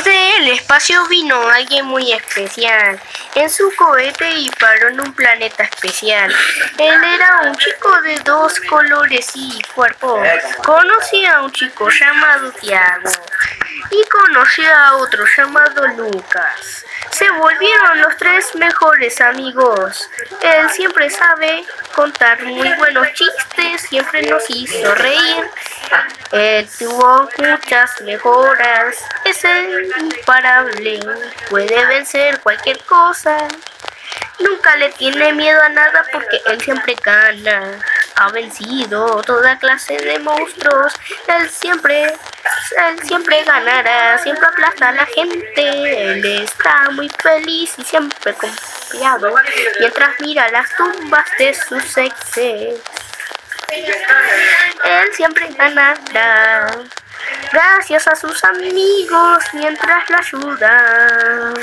Desde el espacio vino alguien muy especial. En su cohete disparó en un planeta especial. Él era un chico de 2 colores y cuerpos. Conocía a un chico llamado Tiago y conocía a otro llamado Lucas. Se volvieron los 3 mejores amigos. Él siempre sabe contar muy buenos chistes, siempre nos hizo reír. Él tuvo muchas mejoras, es el imparable, puede vencer cualquier cosa. Nunca le tiene miedo a nada porque él siempre gana. Ha vencido toda clase de monstruos, él siempre ganará, siempre aplasta a la gente. Él está muy feliz y siempre confiado, mientras mira las tumbas de sus exes. Él siempre ganará, gracias a sus amigos mientras lo ayudan.